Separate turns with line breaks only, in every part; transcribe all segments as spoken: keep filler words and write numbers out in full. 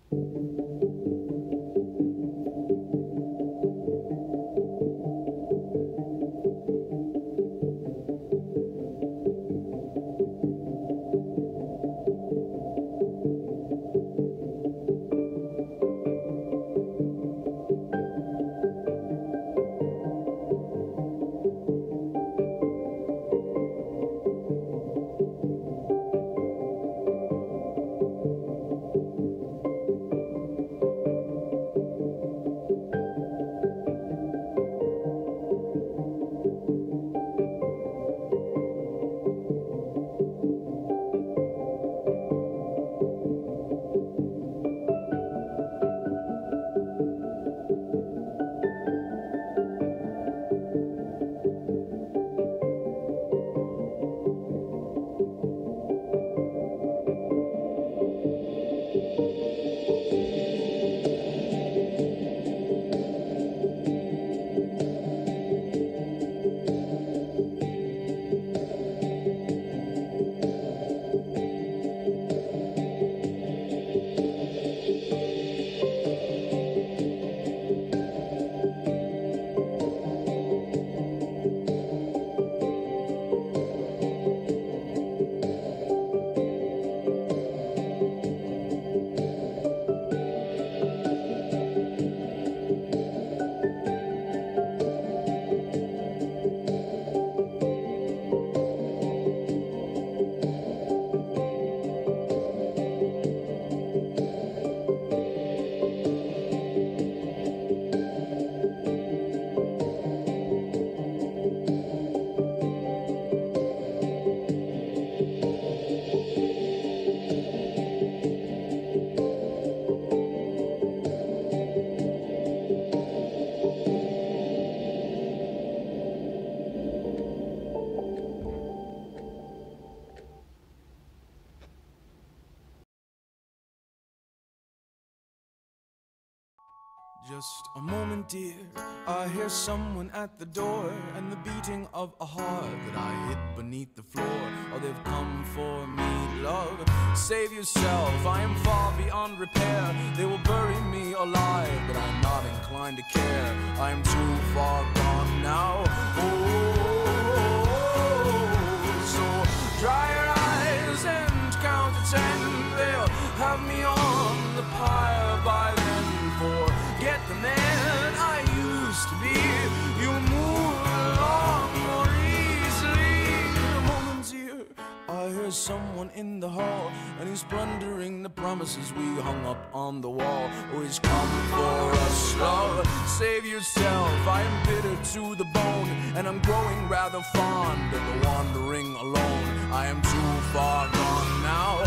Just a moment, dear, I hear someone at the door, and the beating of a heart that I hid beneath the floor. Oh, they've come for me, love. Save yourself, I am far beyond repair. They will bury me alive, but I'm not inclined to care. I am too far gone now. Oh, so dry your eyes and count to ten. They'll have me on the pyre by then. Forget the man I used to be. You move along more easily. A moment's here, I hear someone in the hall, and he's plundering the promises we hung up on the wall. Oh, he's come for us, love. Save yourself, I am bitter to the bone, and I'm growing rather fond of the wandering alone. I am too far gone now.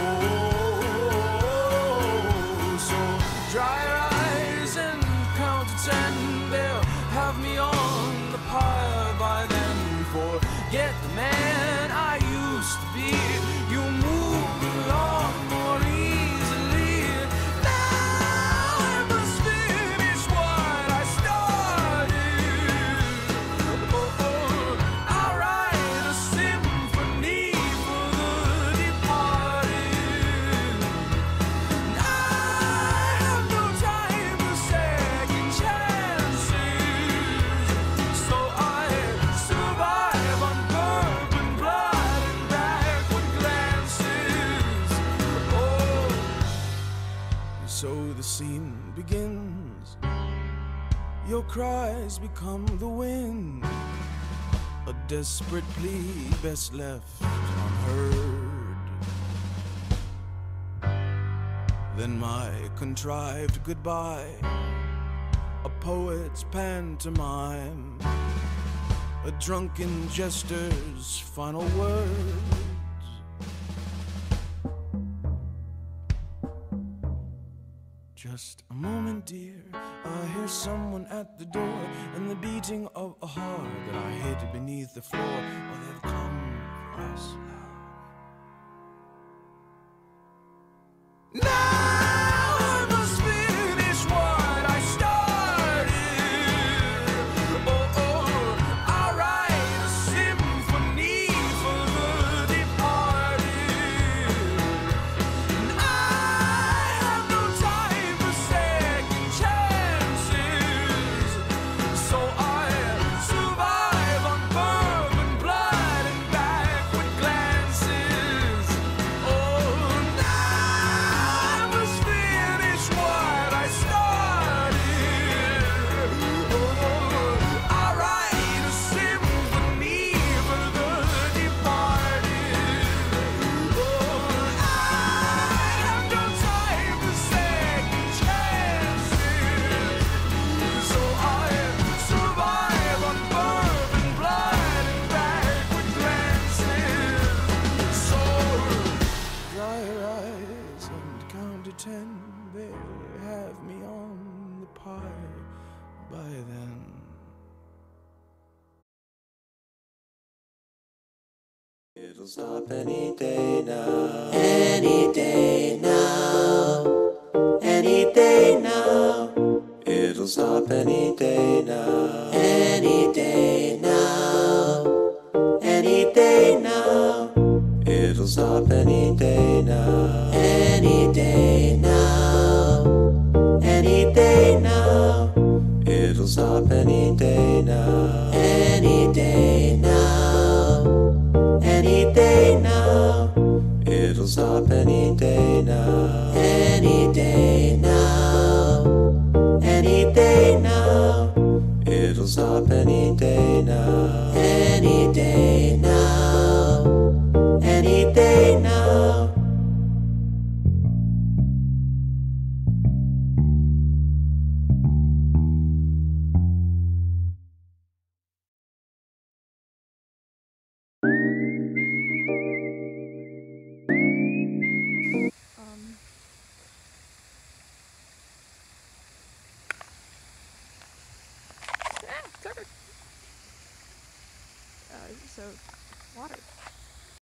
Oh, so dry your eyes and count to ten. They'll have me on the pyre by then. Forget the man I used to be. You move along more easily. Now I must finish what I started. Oh, oh, I'll write a symphony for the departed. I have no time for second chances, so I survive on bourbon, blood, and backward glances. Oh, so the scene begins. Your cries become the wind, a desperate plea best left unheard. Then my contrived goodbye, a poet's pantomime, a drunken jester's final words. Just a moment, dear, I hear someone at the door, and the beating of a heart that I hid beneath the floor. Oh, they've come for us, love. Now I must finish what I started. Oh, oh, I'll write a symphony for the departed. And I have no time
It'll stop any day now. Any day now. Any day now. It'll stop any day now. Any day now. Any day now. It'll stop any day now. Any day now. Any day now. It'll stop any day now. Any day now. Any day now. It'll stop any day now. Any day now. Any day now. It'll stop any day now. Any day now. Any day now.
Um, ah, Tucker. Uh, so, water.